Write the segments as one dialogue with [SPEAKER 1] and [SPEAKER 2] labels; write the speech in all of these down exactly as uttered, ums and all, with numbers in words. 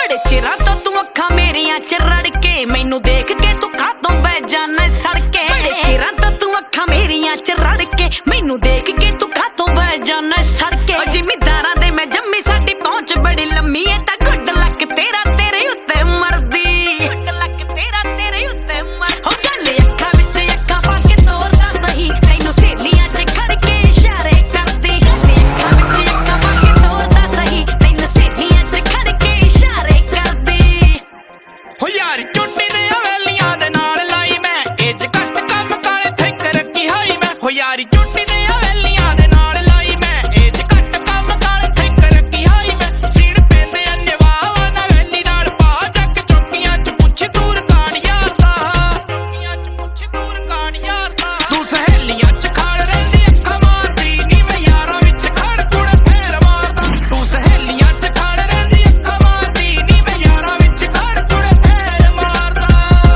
[SPEAKER 1] बड़े चिरां तो तू अखां मेरियां च रड़ के मैनू देख के तू खातों बह जाना सड़के। बड़े चिरां तो तू अखां मेरियां च रड़ के मैनू देख के तू खातों बह जाना सड़के। जिमीदारां दे मैं जम्मी साडी पहुंच बड़ी लम्मी है तां गुड लक तेरा तेरे उत्ते मरदी। गुड लक तेरा तेरे उत्ते मरदी। हो गल अखां विच अखां पा के तोरदा सही तैनू सहेलियां च खड़ के इशारे करदी। गल अखां विच अखां पा के तोरदा सही तैनू सहेलियां च खड़ के इशारे करदी।
[SPEAKER 2] हो यार चुट्टी ने हवेलियां दे नाल लाई मैं एज घट कम काले थिंक रखी हाई मैं। हो यार चुट्टी ने हवेलियां दे नाल लाई मैं एज घट कम काले थिंक रखी हाई मैं। सीण पेंदे अन्ने वाह ना वेली नाल पा जग चुट्टियां च पुछ दूर काड़ यार दा। चुट्टियां च पुछ दूर काड़ यार दा। तू सहेलियां च खाड़ रहिंदी अखां मारदी नी मैं यारां विच खड़ कुड़ फेर मारदा। तू सहेलियां च खाड़ रहिंदी अखां मारदी नी मैं यारां विच खड़ कुड़ फेर मारदा।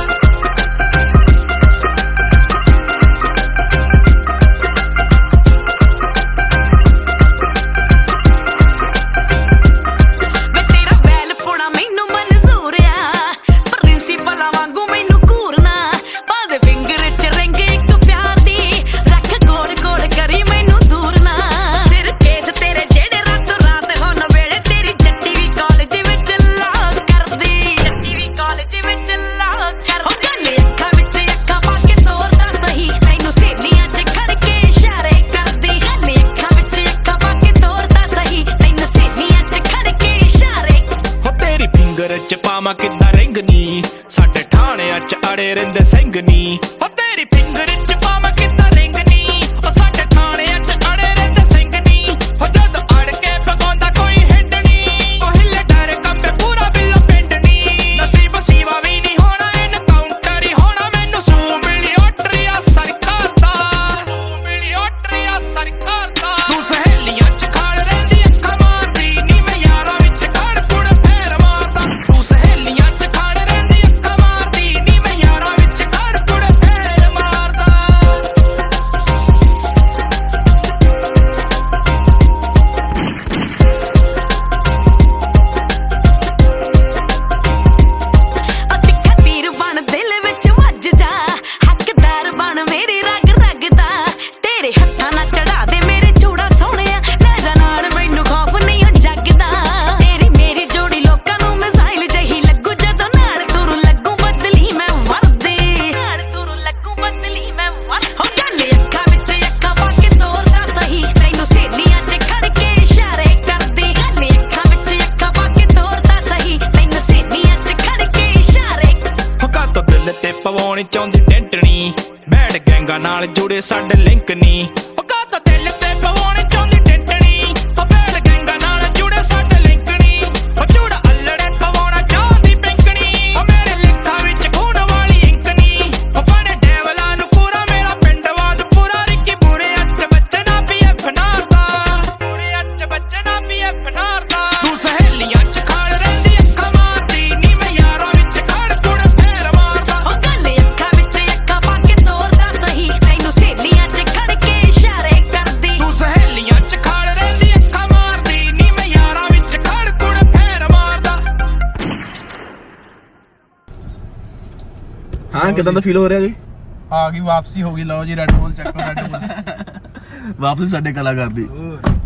[SPEAKER 2] वे तेरा वैल पुड़ा मैनू मंजूर आ प्रिंसिपल वांगू मैनू घूरना। पा दे फिंगर च रिंग इक प्यार दी रख कोल कोल करी मैनू दूर ना। सिर केस तेरे जेड़े रातों रात हुन वेले तेरी जट्टी भी कॉलेज विच लॉक करदी। जट्टी भी कॉलेज विच लॉक कर। हो गल अखां विच अखां पा के तोरदा सही तैनू सहेलियां च खड़ के इशारे करदी। गल अखां विच अखां पा के तोरदा सही तैनू सहेलियां च खड़ के इशारे। हो तेरी फिंगर च पावां किद्दां रिंग नी साडे ठाणियां च अड़े रहिंदे सिंघ नी। हो तेरी फिंगर च पावां किद्दां रिंग नी ओ साडे ठाणियां च अड़े रहिंदे सिंघ नी। हो जद अड़ के पगाउंदा कोई हिंड नी ओ हिले डर कंबे पूरा बिल्लो पिंड नी। नसीब सीवा भी नी होना एनकाउंटर ही होना मैनू सू मिली ओटरिया सरकार दा। सू मिली ओटरिया सरकार दा। तू सहेलियां च खाड़ रहिंदी अखां मारदी नी मैं यारां विच खड़ कुड़ फेर मारदा। तू सहेलियां च खाड़ रहिंदी अखां मारदी नी मैं यारां विच खड़ कुड़ फेर मारदा। ओ तिक्खा तीर बन दिल विच वज जा हकदार बन मेरी रग रग दा। तेरे हत्थां नाल चढ़ा दे मेरे चूड़ा सोहणिया ले जा नाल मैनू खौफ नहीं ओ जगदा। तेरी मेरी जोड़ी लोकां नूं मिसाइल जही लगू जदों नाल तुरू लगू बदली मैं वरदी। नाल तुरू लगू बदली मैं वरदी। हो गल अखां विच अखां पा के तोरदा सही तैनू सहेलियां च खड़ के इशारे करदी। गल अखां विच अखां पा के तोरदा सही तैनू सहेलियां च खड़ के इशारे। हो कातों दिल ते पवाउणी चाहुंदी टेंटनी बैड गैंगां नाल जुड़े साडे लिंक नी। हो कातों दिल ते पवाउणी चाहुंदी टेंटनी हो बैड गैंगां नाल जुड़े साडे लिंक नी। हो चूड़ा अल्लड़े पवाउणा चाहुंदी पिंकनी हो मेरे लिखां विच खून वाली इंक नी। हो बने डेवलां नूं पूरा मेरा पिंड वाद पूरा रिक्की बूरे अच बचना पीएफ नारदा। बूरे अच बचना पीएफ नारदा। तू सहेलियां च खाड़ रहिंदी अखां मारदी नी मैं यारां विच खड़ कुड़ फेर मारदा। हो गल अखां विच अखां पा के तोरदा सही तैनू सहेलियां च खड़ के इशारे करदी। तू सहेलियां च खाड़ रहिंदी अखां मारदी नी मैं यारां विच खड़ कुड़ फेर मारदा।
[SPEAKER 3] हाँ कितना तो फील हो रहा जी?
[SPEAKER 4] आ गई वापसी हो गई। लो जी रेड बुल चक्को रेड बुल
[SPEAKER 3] वापसी साडे कलाकार दी।